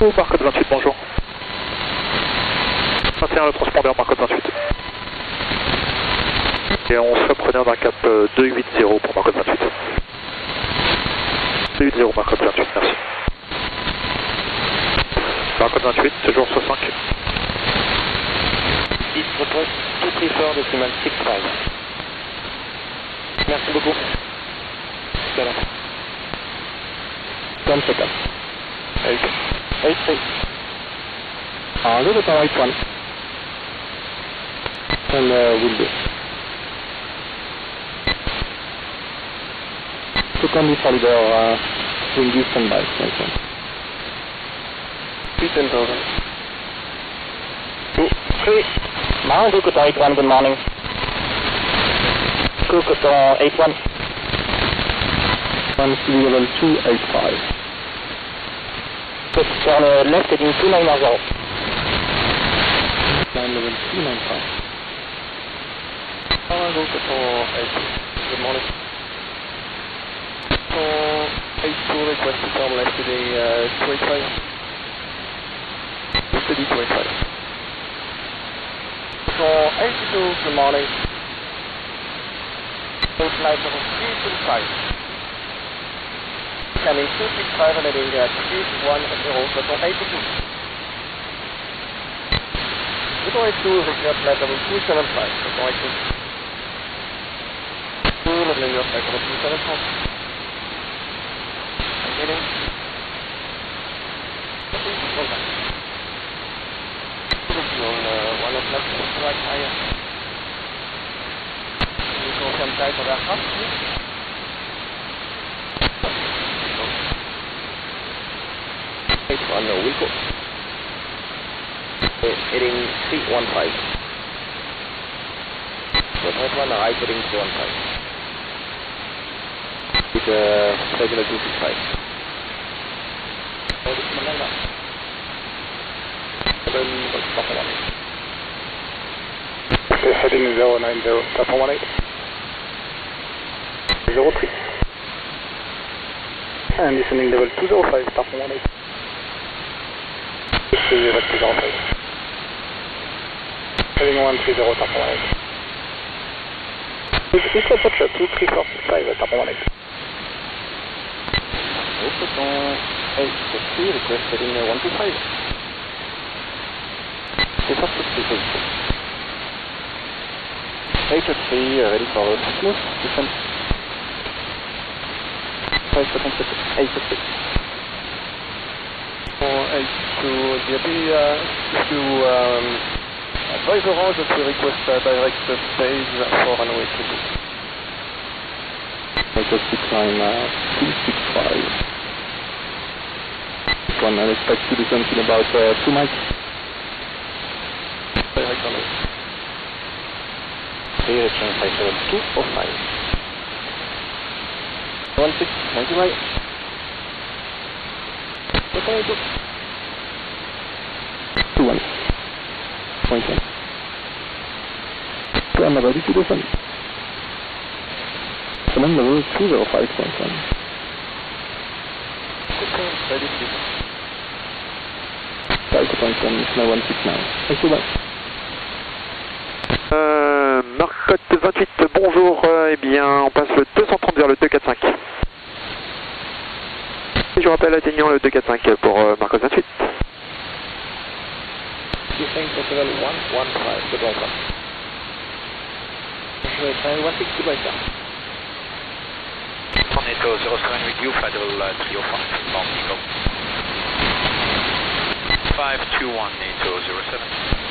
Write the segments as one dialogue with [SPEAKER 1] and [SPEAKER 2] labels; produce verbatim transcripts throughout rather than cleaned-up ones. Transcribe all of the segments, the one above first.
[SPEAKER 1] Info, Marcode vingt-huit, bonjour. vingt et un, le transpondeur, Marcode vingt-huit. Et on se repreneur d'un cap deux huit zéro pour Marcode vingt-huit. deux huit zéro, Marcode vingt-huit, merci. Marcode vingt-huit, séjour soixante.
[SPEAKER 2] six propose tout three four decimal six five. Merci beaucoup. Voilà. One second. Eight. Eight three. Uh, go to the right one. And uh, we'll do. To come for the uh, will do standby. Three ten thousand. Two, three. Now go to the right one. Good morning. Go to the eight one. One three level two eight five. Good. Turn uh, left heading two nine zero. Nine level two nine five. Now go to the eight. Good morning. So eight two request to turn left heading uh, two eight five. Steady two eight five. So eighty-two, good morning. Post flight level three two five. Coming two six five and heading uh, three one zero, so eighty-two. Good eighty-two, request flight level two seven five, so eighty-two. Two, level New York flight level two seven five. I'm getting. Hold on. On uh, one o'clock, right higher. Can you confirm type of aircraft, please? eight one, no, we'll go. Uh, heading three one five. So right one, right heading three one five. With uh, regular two six five. Oh, this is Malanga. Heading zero nine zero, Papa one eight. zero three. And descending level two zero five, Papa one eight. Level two zero five. Heading one three zero, Papa one eight. East approach two three four six five, Papa one eight. eight three, request heading one two five. C'est pas tout ce que eight three, uh, ready for smooth descent. five seconds, eight three. For eight two, D A B, uh, to um, advise Orange that we request uh, direct stage for runway two two. Request to climb uh, two six five. This one I expect to descend in about uh, two miles. Direct runway. Direction five seven two oh five. one six, ninety right. Okay, two. two one. Point one. So I'm ready to descend. Command level two zero five point one. Okay, ready to descend. five point one, it's now one six nine. Thank you, bye.
[SPEAKER 1] Euh, Marcode vingt-huit, bonjour, euh, eh bien on passe le deux cent trente vers le deux quatre cinq. Et je rappelle atteignant le deux quatre cinq pour euh, Marcode vingt-huit.
[SPEAKER 3] Tornado zero seven with you, flight level uh, three oh five, Mount Eagle. five two one, NATO zero seven.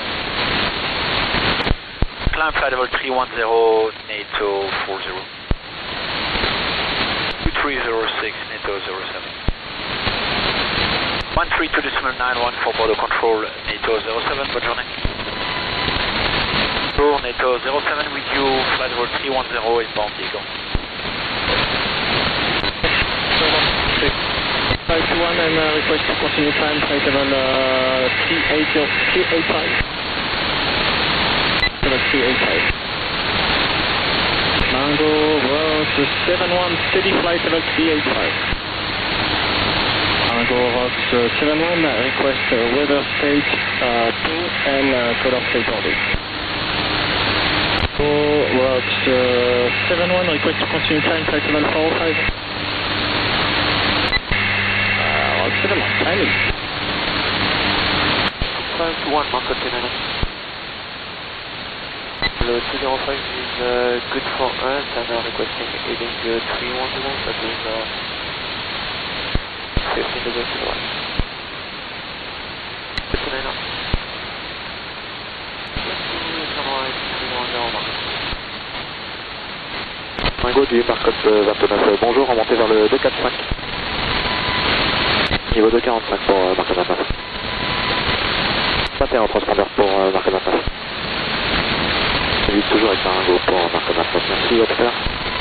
[SPEAKER 3] Climb flight level three one zero, NATO four zero. two three zero six, NATO zero seven. one three two decimal nine one for border control, NATO zero seven, bonne journée. Bonjour, NATO zero seven with you, flight level three one zero inbound Eagle.
[SPEAKER 2] five two one and uh, request to continue climb flight level uh, three eight zero, three eight five. Level three eight five. Mango, well, to seven one, steady flight level three eight five. Mango Box uh, seven one, request uh, weather state uh, two and uh, color state order. Box uh, seven one, request to continue climb flight level four oh five. Uh, Box seven one, timing.
[SPEAKER 1] five to one, Mark Continental. The two zero five is uh, good for us and are requesting heading uh, three one zero, that means uh, fifteen degrees to the right. Continental. Margot du Marcotte vingt-neuf, bonjour, remontez vers le deux quatre cinq. Niveau deux quarante-cinq pour euh, Marcotte vingt-neuf. vingt et un transpondeur pour euh, Marcotte vingt-neuf. J'évite toujours avec Maringo pour Marcotte vingt-neuf, merci, opérateur.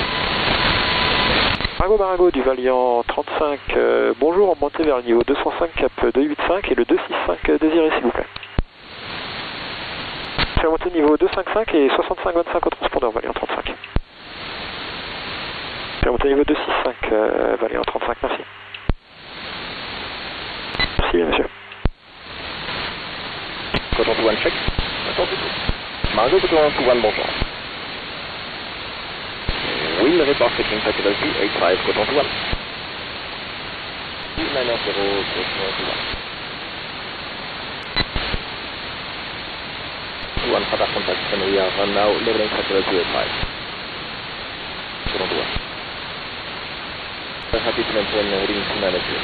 [SPEAKER 1] Maringo Maringo du Valiant trente-cinq, euh, bonjour, remontez vers le niveau deux cent cinq, cap deux huit cinq et le deux six cinq désiré s'il vous plaît. Je vais remonter niveau deux cinq cinq et soixante-cinq vingt-cinq au transpondeur Valiant trente-cinq. Je vais remonter niveau deux six cinq, euh, Valiant trente-cinq, merci. Merci monsieur.
[SPEAKER 2] Coton to one check. Margot Coton to one, bonjour. Will report checking facility eight five, Coton to one. nine zero, Coton to one. One radar contact, and we are on now leveling facility eight five. Coton to one. We're happy to maintain heading to nine zero.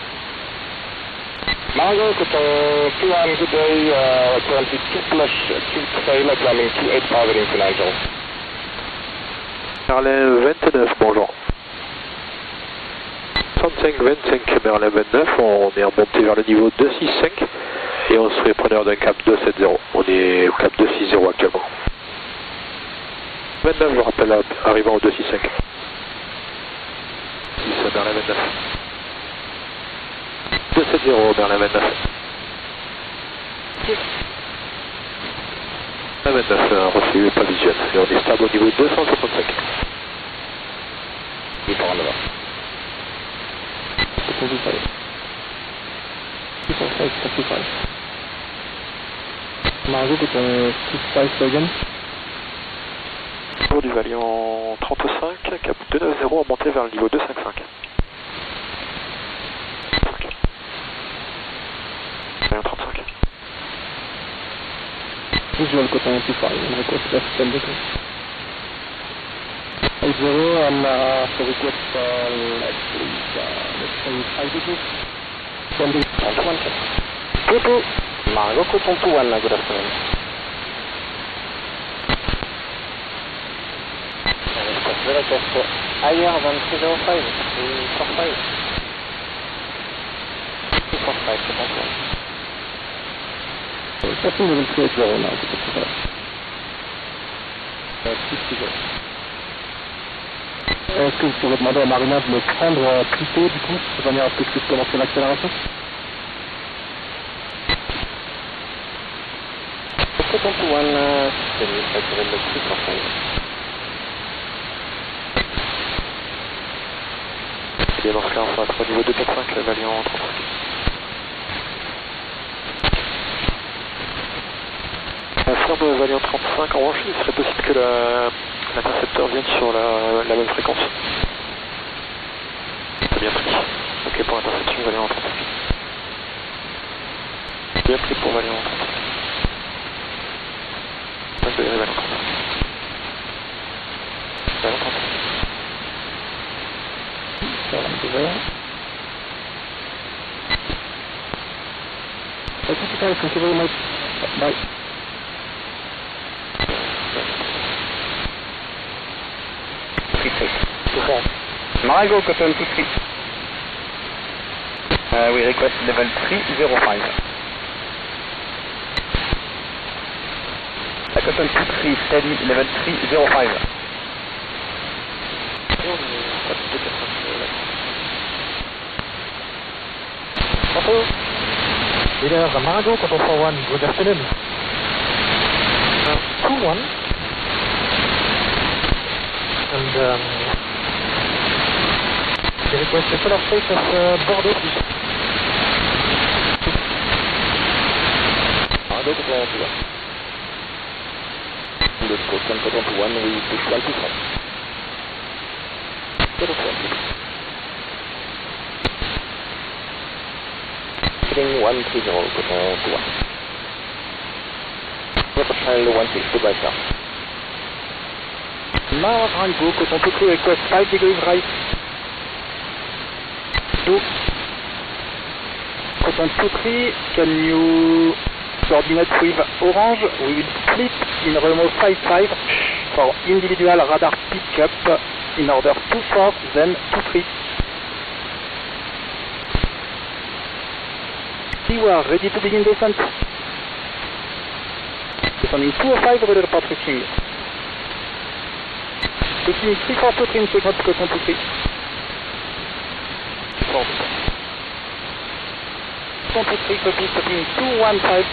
[SPEAKER 2] Margot, Coton two one, good day, uh, currently two plus two fail, climbing two eight five heading to nine zero.
[SPEAKER 1] Merlin vingt-neuf, bonjour. trente-cinq vingt-cinq, Merlin vingt-neuf, on est remonté vers le niveau deux six cinq et on serait preneur d'un cap deux sept zéro. On est au cap deux six zéro actuellement. vingt-neuf, je rappelle, arrivant au deux six cinq. six, Merlin vingt-neuf. deux sept zéro, Merlin vingt-neuf. vingt-neuf, reçu, pas visuel. Et on est stable au niveau deux cent soixante-cinq.
[SPEAKER 2] Il part en avant. deux cent cinq, trente-cinq. Margot, c'est un six cinq again.
[SPEAKER 1] Tour du Valiant trente-cinq, cap deux neuf zéro, remonté vers le niveau deux cinq cinq. Valiant trente-cinq.
[SPEAKER 2] Visual Coton two five, request left ten degrees. eight zero, and uh, so request uh, left please, uh, let's say five degrees. twenty, twenty-one check. Toto, Margot Coton two one, good afternoon. Request request higher than three zero five, three four five. three four five, Coton two one. Passing level three eight zero now, Coton two one. six zero. Est-ce que vous pourrez demander à Marina de me prendre plus tôt du coup, de manière à ce que je puisse commencer l'accélération? Coton two one, c'est mieux, ça serait le plus parfait.
[SPEAKER 1] Bien dans ce cas, on va être au niveau deux quatre cinq, Valiant trente-cinq. Ferme Valiant trente-cinq, en revanche, il serait possible que l'intercepteur vienne sur la, la même fréquence. C'est bien pris. Ok pour l'interception, Valiant trente-cinq. Bien pris pour Valiant trente-cinq. cinq degrés Valiant trente-cinq. Valiant trente-cinq.
[SPEAKER 2] Thank you very much. Bye. Margot Coton two three. Uh, we request level three zero five. Uh, Coton two three, steady, level three zero five. Bonjour. Leader Margot Coton four one, good afternoon. Uh, two one. And um, the request the color state of uh, Bordeaux, please. twenty-one. Let's go ten to twenty-one, we push one to five. zero twenty. Heading one three zero, coton to one. Child one six, goodbye sir. Mars Rango, coton to two, request five degrees right. two. Coton two three, can you coordinate with Orange? We will split in Remo five five for individual radar pickup in order two four, then two three. We are ready to begin descent. Descending two oh five, ready to report reaching. Reaching three four two three in sequence, coton two three. four. Coton two three, copy, stopping two one five.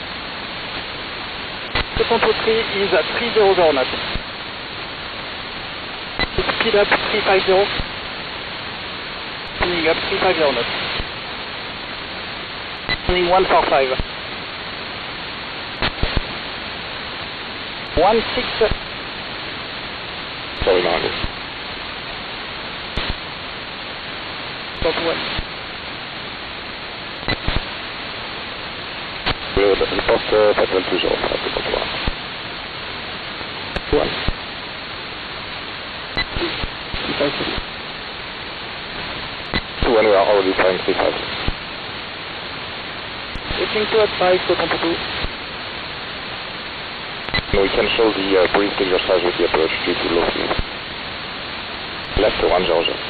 [SPEAKER 2] Coton two three is at three hundred knots. Speed up three fifty. Speeding up three fifty knots. Speeding one four five. one six. Sorry, Margo. Stop one. Good, report pattern two zero five, report one. one. two one, we are already flying three five. Reaching two at five, coton two. No, we can show the uh, brief exercise with the approach due to low speed. Left one zero zero.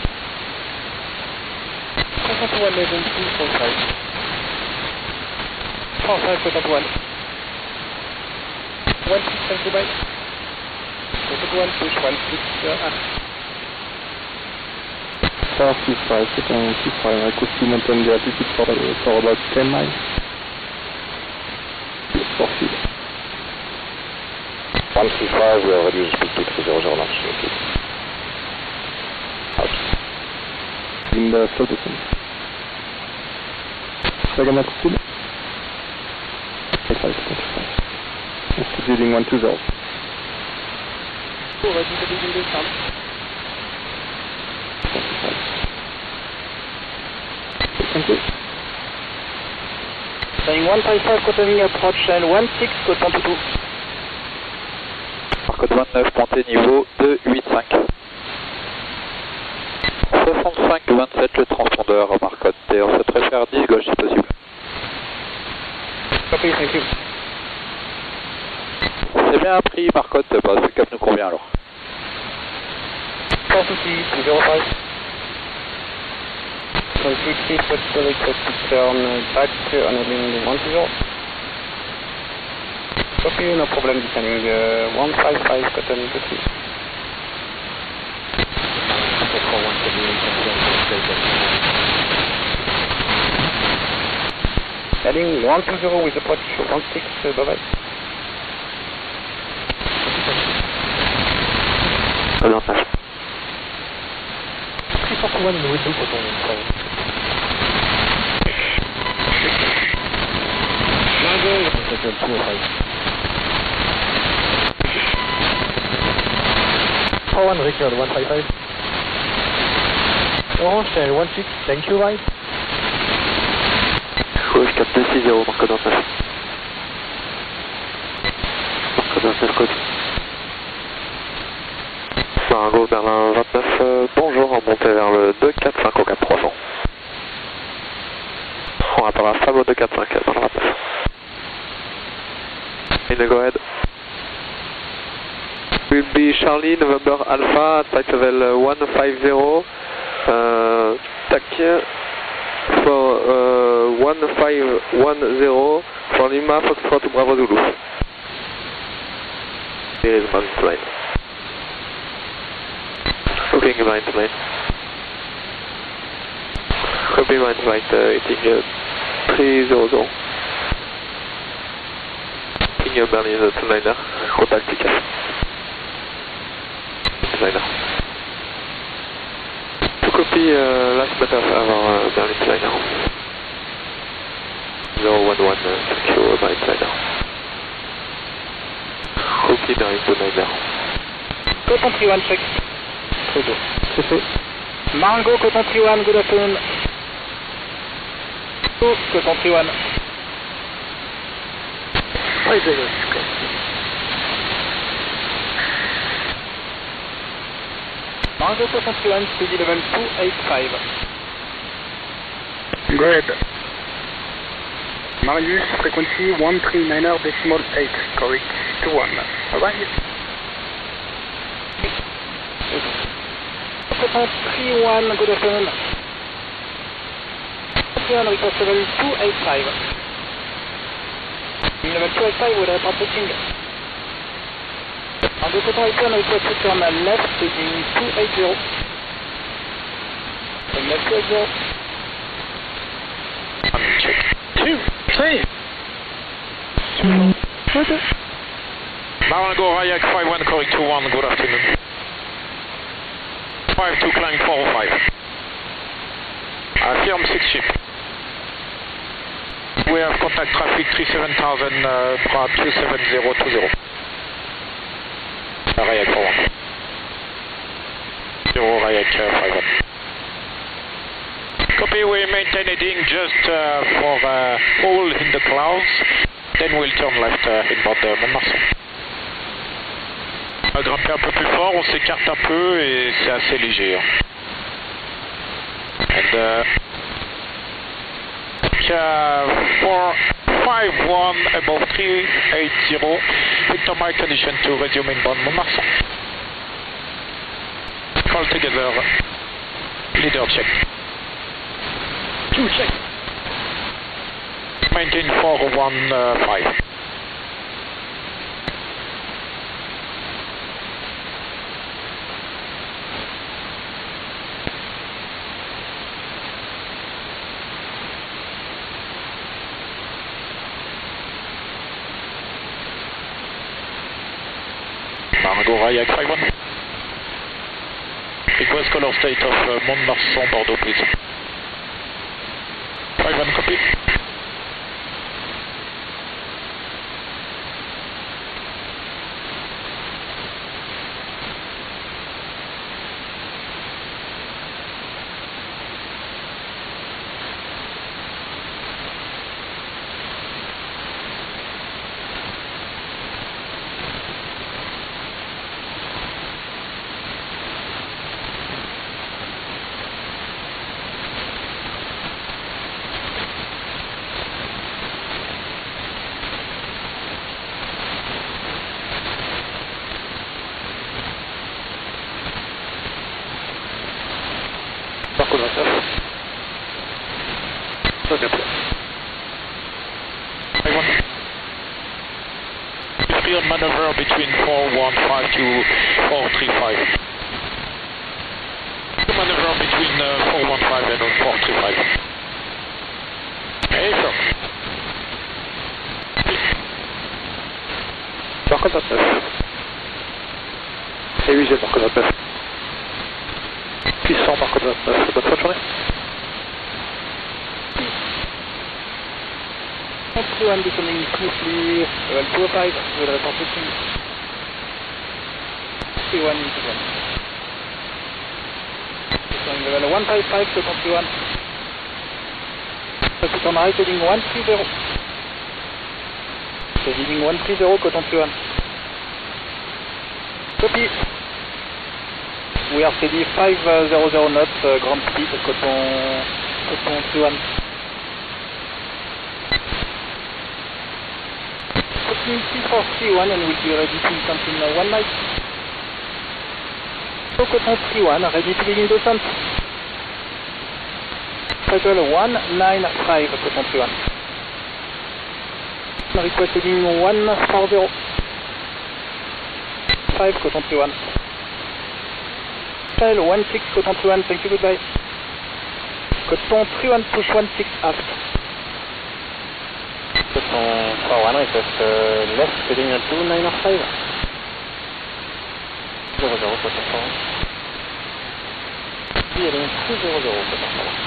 [SPEAKER 2] Coton one, level two, four five. four five, coton one. one six, thank you, bye. Coton one, push one six, uh, Star six five, coton six five, I could see maintain the altitude for, for about ten miles. four feet. one three five, we already use speed to three hundred knots. Out. In the slow descent. Second altitude. five five. Instituting one two zero. Ready to begin descent. Thank you. Saying one five five, cotoning approach and one six, coton two two.
[SPEAKER 1] Code vingt-neuf, montée niveau deux huit cinq. soixante-cinq vingt-sept, le transpondeur, Marcotte, et on souhaiterait faire dix gauche si possible.
[SPEAKER 2] Copy, thank you.
[SPEAKER 1] C'est bien appris, Marcotte, bah, ce cap nous convient alors.
[SPEAKER 2] Sans souci, zero five. From three three, possible request to turn back on a line one zero. Copy, no problem, descending uh, one five five, cotton two three. Heading one two zero with approach one six, uh, bye bye. three forty-one in the window, cotton. Margo, two oh five. four one, record one five five. Orange, channel one six, thank you, right?
[SPEAKER 1] Rouge quatre deux six zéro, Marco vingt-neuf. Marco vingt-neuf, code. Margo, Berlin vingt-neuf, euh, bonjour, on monte vers le deux quatre cinq au cap trois cents. On rappellera Fab au deux quatre cinq dans le vingt-neuf. In go ahead. Will be Charlie, November Alpha, flight level one five zero, uh, tac for uh, one five one zero for Lima, Foxtrot, Bravo Zulu. Here is one plane. Looking blind plane. Copy blind flight, uh, hitting uh, three hundred. King Berlin uh, two niner, contact T C A F. Liner. To copy uh, last better avant uh, Berlin Liner. zero one one, uh, thank you, Berlin Liner. considering two niner.
[SPEAKER 2] Coton three one check.
[SPEAKER 1] Très bien. C'est fait.
[SPEAKER 2] Marengo, Coton three one, good afternoon. Go, Coton three one.
[SPEAKER 1] five zero.
[SPEAKER 2] Marengo, Coton three one, steady level two eight five.
[SPEAKER 4] Go ahead. Marius, frequency one three nine decimal eight, correct to one. Alright.
[SPEAKER 2] Coton three one, good afternoon. three one, request level two eight five. Level two eight five, we're approaching. On the Coton eight one, request to turn left, heading two eight zero. Left two eight zero.
[SPEAKER 3] Check. Two, three. Marengo, Rayak five one, correct two one, good afternoon. five two, climb four oh five. Uh, firm six ship. We have contact traffic three seven thousand, uh, two seven zero two zero. Uh, Rayak four one. Zero, Rayak uh, five one. Copy, we maintain heading just uh, for uh, hole in the clouds, then we'll turn left uh, inbound uh, Mont-Marsan. On va grimper un peu plus fort, on s'écarte un peu et c'est assez léger. Hein. And uh, four five one above three eight zero, Victor Mike condition to resume inbound Mont-Marsan. All together, leader check.
[SPEAKER 2] Two check.
[SPEAKER 3] Maintain four one five. Marengo, Rayak five one. Request color state of uh, Mont-Marsan, Bordeaux, please. five one, copy.
[SPEAKER 1] Marco vingt-neuf. Ça bien prêt.
[SPEAKER 3] five one. Field maneuver between four one five to four three five. Maneuver between uh, four one five and four three five. Hey, sir.
[SPEAKER 1] Marco vingt-neuf. Et oui, j'ai Marco vingt-neuf. Puissant Marco vingt-neuf. Bonne fin de journée.
[SPEAKER 2] two one becoming smoothly, level two oh five, with reporting. three one into one. Becoming level one five five to three one. Traffic on right heading one three zero. So heading one three zero, Coton three one. Copy. We are steady five hundred knots, uh, ground speed, Coton, Coton three one. T four three one and we'll be ready to something uh, one night. So Coton three one, ready to begin descent. Total one nine five, Coton three one. Request heading one four zero. five, Coton three one. Tail one six, Coton three one, thank you, goodbye. Coton three one, push one six aft. Coton four one, request uh, left heading two nine five. zero zero, Coton four one. Heading two zero zero, Coton four one.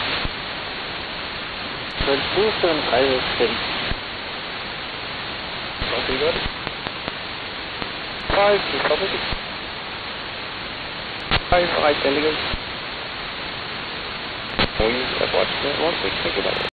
[SPEAKER 2] Well, two seven five, steady. Okay, good.
[SPEAKER 1] five, two copy. five, right, ten again. Wind approach one six, thank you, bye.